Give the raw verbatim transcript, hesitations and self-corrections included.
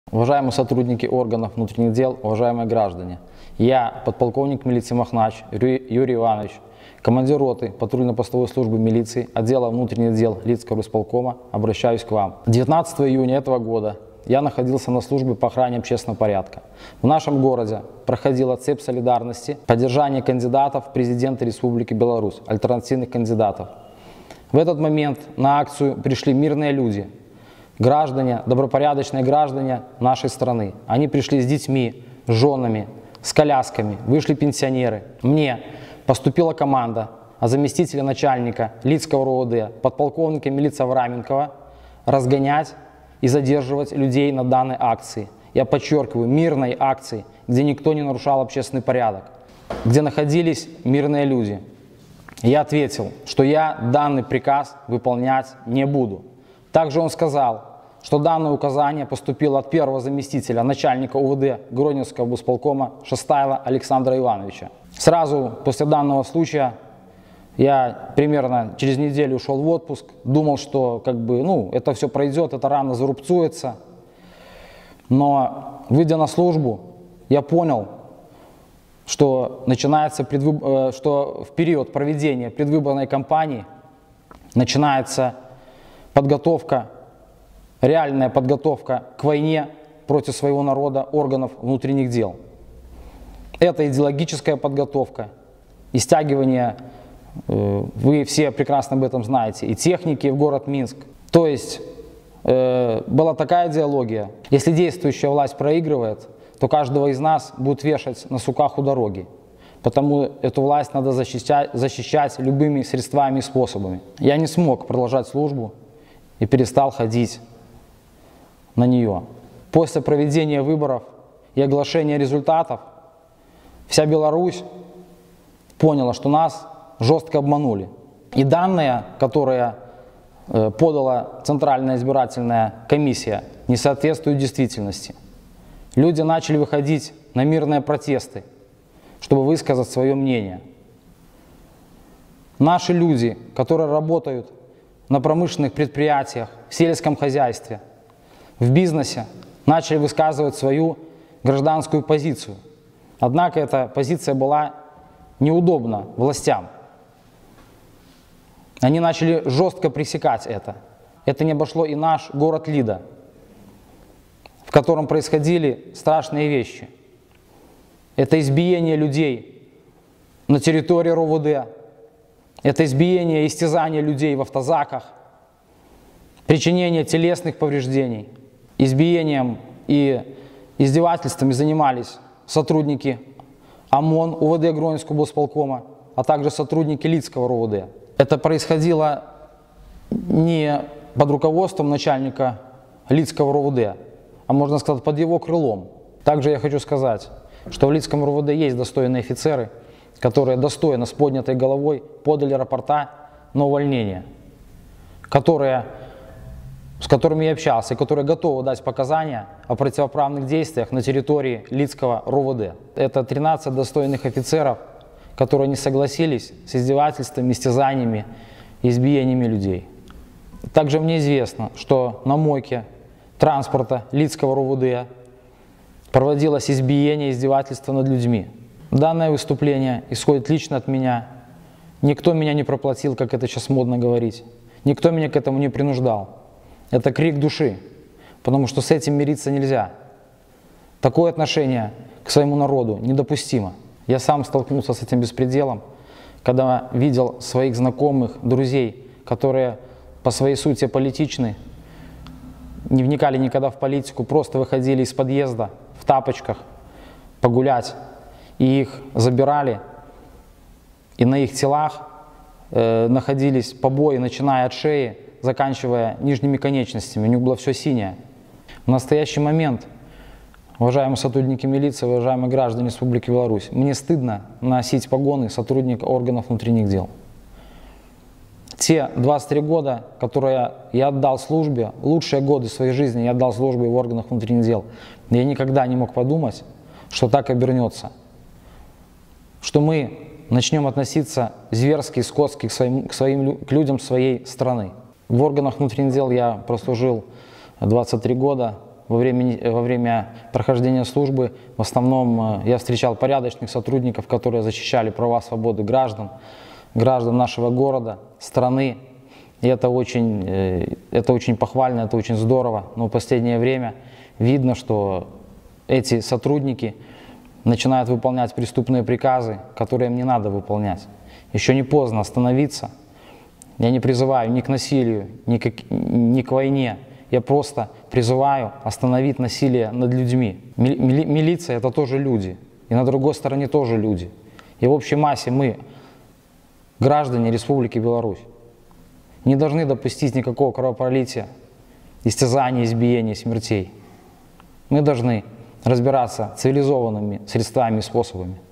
Уважаемые сотрудники органов внутренних дел, уважаемые граждане, я, подполковник милиции Махнач Юрий Иванович, командир роты патрульно-постовой службы милиции, отдела внутренних дел Лидского райисполкома, обращаюсь к вам. девятнадцатого июня этого года я находился на службе по охране общественного порядка. В нашем городе проходила цепь солидарности, поддержание кандидатов в президенты Республики Беларусь, альтернативных кандидатов. В этот момент на акцию пришли мирные люди, граждане, добропорядочные граждане нашей страны. Они пришли с детьми, с женами, с колясками, вышли пенсионеры. Мне поступила команда от заместителя начальника Лидского РОВД, подполковника милиции Авраменкова, разгонять и задерживать людей на данной акции. Я подчеркиваю, мирной акции, где никто не нарушал общественный порядок, где находились мирные люди. Я ответил, что я данный приказ выполнять не буду. Также он сказал, что данное указание поступило от первого заместителя начальника УВД Гродненского облсполкома Шастайла Александра Ивановича. Сразу после данного случая я примерно через неделю ушел в отпуск, думал, что как бы, ну, это все пройдет, эта рана зарубцуется. Но, выйдя на службу, я понял, что начинается предвыбор... что в период проведения предвыборной кампании начинается подготовка, реальная подготовка к войне против своего народа органов внутренних дел. Это идеологическая подготовка и стягивание, вы все прекрасно об этом знаете, и техники в город Минск. То есть э, была такая идеология, если действующая власть проигрывает, то каждого из нас будут вешать на суках у дороги. Потому эту власть надо защищать, защищать любыми средствами и способами. Я не смог продолжать службу и перестал ходить на нее. После проведения выборов и оглашения результатов вся Беларусь поняла, что нас жестко обманули. И данные, которые э, подала Центральная избирательная комиссия, не соответствуют действительности. Люди начали выходить на мирные протесты, чтобы высказать свое мнение. Наши люди, которые работают на промышленных предприятиях, в сельском хозяйстве, в бизнесе, начали высказывать свою гражданскую позицию. Однако эта позиция была неудобна властям. Они начали жестко пресекать это. Это не обошло и наш город Лида, в котором происходили страшные вещи. Это избиение людей на территории РОВД, это избиение и истязание людей в автозаках, причинение телесных повреждений. Избиением и издевательствами занимались сотрудники ОМОН, УВД Гродненского облсполкома, а также сотрудники Лидского РОВД. Это происходило не под руководством начальника Лидского РОВД, а можно сказать под его крылом. Также я хочу сказать, что в Лидском РОВД есть достойные офицеры, которые достойно с поднятой головой подали рапорта на увольнение, которые, с которыми я общался, и которые готовы дать показания о противоправных действиях на территории Лидского РОВД. Это тринадцать достойных офицеров, которые не согласились с издевательствами, истязаниями и избиениями людей. Также мне известно, что на мойке транспорта Лидского РОВД проводилось избиение и издевательство над людьми. Данное выступление исходит лично от меня. Никто меня не проплатил, как это сейчас модно говорить. Никто меня к этому не принуждал. Это крик души, потому что с этим мириться нельзя. Такое отношение к своему народу недопустимо. Я сам столкнулся с этим беспределом, когда видел своих знакомых, друзей, которые по своей сути политичны, не вникали никогда в политику, просто выходили из подъезда в тапочках погулять, и их забирали, и на их телах э, находились побои, начиная от шеи, заканчивая нижними конечностями, у них было все синее. В настоящий момент, уважаемые сотрудники милиции, уважаемые граждане Республики Беларусь, мне стыдно носить погоны сотрудника органов внутренних дел. Те двадцать три года, которые я отдал службе, лучшие годы своей жизни я отдал службе в органах внутренних дел, я никогда не мог подумать, что так обернется, что мы начнем относиться зверски и скотски к, своим, к, своим, к людям своей страны. В органах внутренних дел я прослужил двадцать три года, во время, во время прохождения службы в основном я встречал порядочных сотрудников, которые защищали права, свободы граждан, граждан нашего города, страны. И это очень, это очень похвально, это очень здорово. Но в последнее время видно, что эти сотрудники начинают выполнять преступные приказы, которые им не надо выполнять. Еще не поздно остановиться. Я не призываю ни к насилию, ни к, ни к войне. Я просто призываю остановить насилие над людьми. Мили, милиция — это тоже люди. И на другой стороне тоже люди. И в общей массе мы, граждане Республики Беларусь, не должны допустить никакого кровопролития, истязаний, избиений, смертей. Мы должны разбираться цивилизованными средствами и способами.